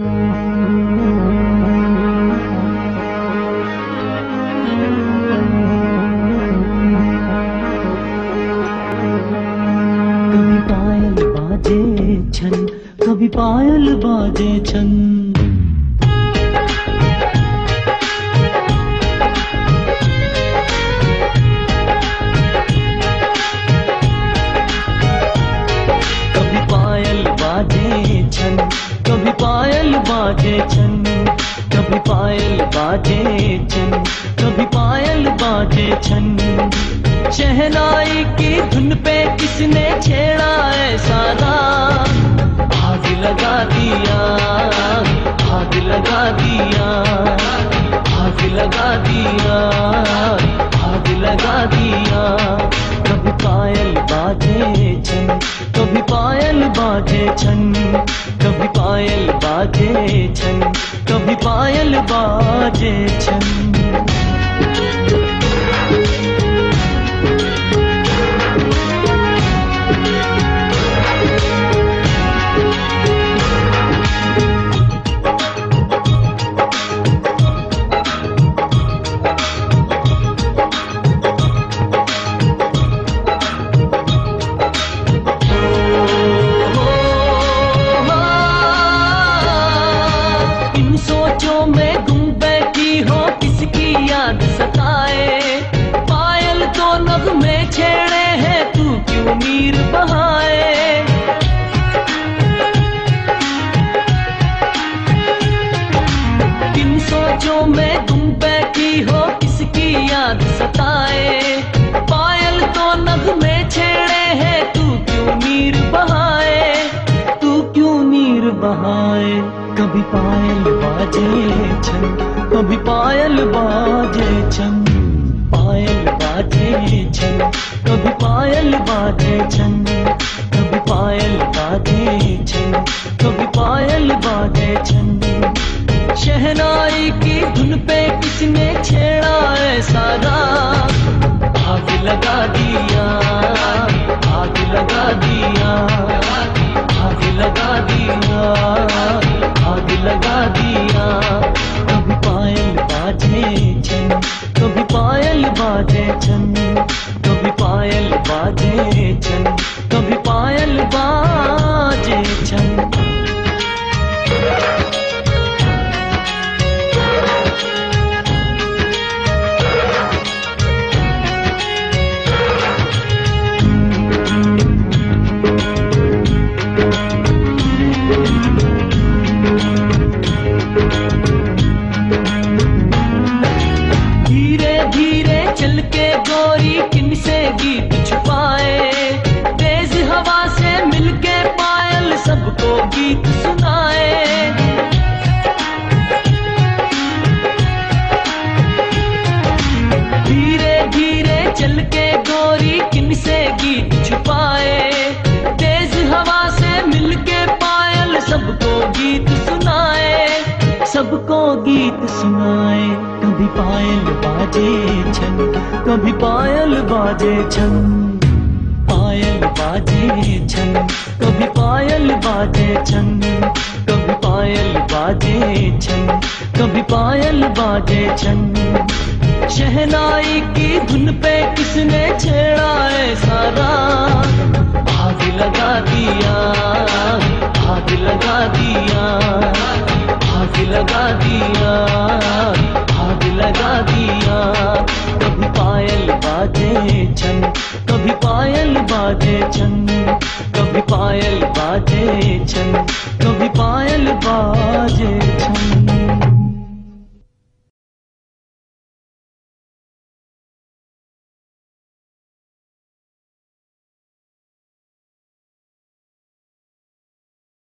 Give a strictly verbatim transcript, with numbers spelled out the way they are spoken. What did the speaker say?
कभी पायल बाजे छन, कभी पायल बाजे छन। कभी पायल बाजे छन, कभी पायल बाजे छन, कभी पायल बाजे छन, कभी पायल बाजे छन। शहनाई की धुन पे किसने छेड़ा ऐसा राग, आग लगा दिया, आग लगा दिया, आग लगा दिया, आग लगा दिया। कभी पायल बाजे छन, कभी पायल बाजे छन, कभी पायल बाजे छन, कभी पायल बाजे छन। में गुम बैठी हो किसकी याद सताए, पायल तो नग़्मे छेड़े हैं तू क्यों नीर बहाए। किन सोचों में गुम बैठी हो किसकी याद सताए, पायल तो नग़्मे छेड़े हैं तू क्यों नीर बहाए, तू क्यों नीर बहाए। कभी पायल बाजे छन, कभी पायल बाजे छन, पायल बाजे छन, कभी पायल बाजे छन, कभी पायल बाजे छन, कभी पायल बाजे छन। शहनाई की धुन पे किसने छेड़ा ऐसा राग, आग लगा दिया, आग लगा दिया, आग लगा दिया, आग लगा दिया। कभी पायल बाजे छन, कभी पायल बाजे छन, कभी पायल बाजे छन, कभी पायल बाजे छन। चल के गोरी किनसे गीत छुपाए, तेज हवा से मिलके पायल सबको गीत सुनाए। धीरे धीरे चल के गोरी किनसे गीत छुपाए, तेज हवा से मिलके पायल सबको गीत सुनाए, सबको गीत सुनाए। कभी पायल बाजे छन, कभी पायल बाजे छन, पायल बाजे छन, कभी पायल बाजे छन, कभी पायल बाजे छन, कभी पायल बाजे छन। शहनाई की धुन पे किसने छेड़ा ऐसा राग, आग लगा दिया, आग लगा दिया, आग लगा दिया, आग लगा दिया। कभी पायल बाजे छन, कभी पायल बाजे छन, कभी पायल बाजे छन, कभी पायल बाजे छन।